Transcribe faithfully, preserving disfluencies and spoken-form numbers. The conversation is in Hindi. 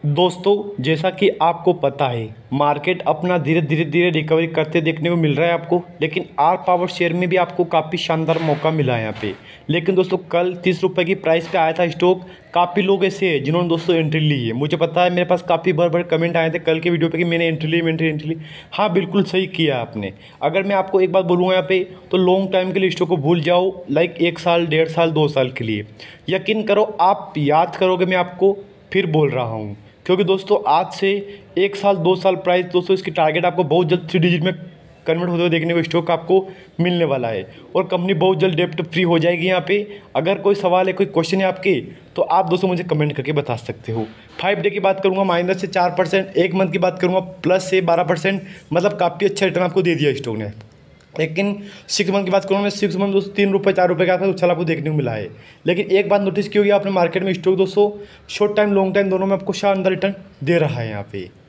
दोस्तों जैसा कि आपको पता है मार्केट अपना धीरे धीरे धीरे रिकवरी करते देखने को मिल रहा है आपको। लेकिन आर पावर शेयर में भी आपको काफ़ी शानदार मौका मिला है यहाँ पे। लेकिन दोस्तों कल तीस रुपए की प्राइस पे आया था स्टॉक। काफ़ी लोग ऐसे हैं जिन्होंने दोस्तों एंट्री ली है। मुझे पता है मेरे पास काफ़ी बड़े बड़े कमेंट आए थे कल के वीडियो पे कि मैंने एंट्री ली एंट्री एंट्री ली। हाँ बिल्कुल सही किया आपने। अगर मैं आपको एक बात बोलूँगा यहाँ पे तो लॉन्ग टाइम के लिए स्टॉक को भूल जाओ, लाइक एक साल डेढ़ साल दो साल के लिए। यकीन करो आप याद करोगे मैं आपको फिर बोल रहा हूँ, क्योंकि दोस्तों आज से एक साल दो साल प्राइस दोस्तों इसकी टारगेट आपको बहुत जल्द थ्री डिजिट में कन्वर्ट होते हुए देखने को स्टॉक आपको मिलने वाला है और कंपनी बहुत जल्द डेप्ट फ्री हो जाएगी यहाँ पे। अगर कोई सवाल है कोई क्वेश्चन है आपके तो आप दोस्तों मुझे कमेंट करके बता सकते हो। फाइव डे की बात करूँगा माइनस से चार परसेंट, एक मंथ की बात करूँगा प्लस से बारह परसेंट, मतलब काफ़ी अच्छा रिटर्न आपको दे दिया स्टॉक ने। लेकिन सिक्स मंथ की बात करूँ मैं, सिक्स मंथ दोस्तों तीन रुपये चार रुपये के आसपास उछाल आपको देखने को मिला है। लेकिन एक बात नोटिस की होगी आपने, मार्केट में स्टॉक दोस्तों शॉर्ट टाइम लॉन्ग टाइम दोनों में आपको शानदार रिटर्न दे रहा है यहाँ पे।